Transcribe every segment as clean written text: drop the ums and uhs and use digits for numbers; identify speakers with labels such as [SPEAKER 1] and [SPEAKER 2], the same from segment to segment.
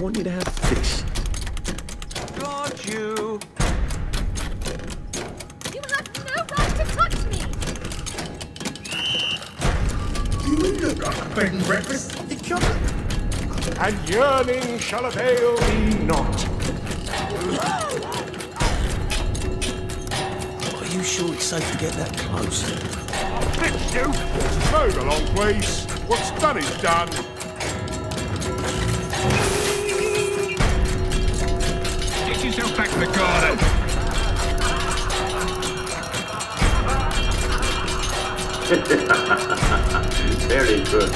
[SPEAKER 1] want you to have fish.
[SPEAKER 2] Got you.
[SPEAKER 3] You have no right to touch me!
[SPEAKER 4] You look like a bed and breakfast. You come.
[SPEAKER 5] And yearning shall avail thee not.
[SPEAKER 1] Are you sure it's safe to get that close?
[SPEAKER 5] Fix you! Move along, please. What's done is done.
[SPEAKER 6] Get yourself back to the garden.
[SPEAKER 7] Very good.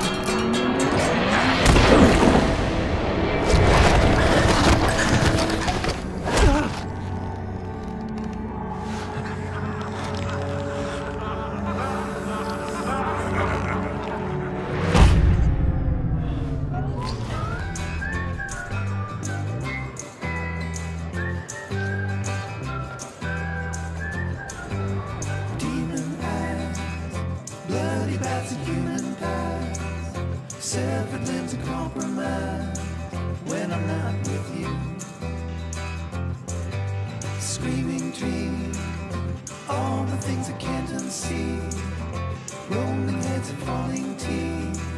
[SPEAKER 8] Screaming trees, all the things I can't unsee, rolling heads and falling teeth.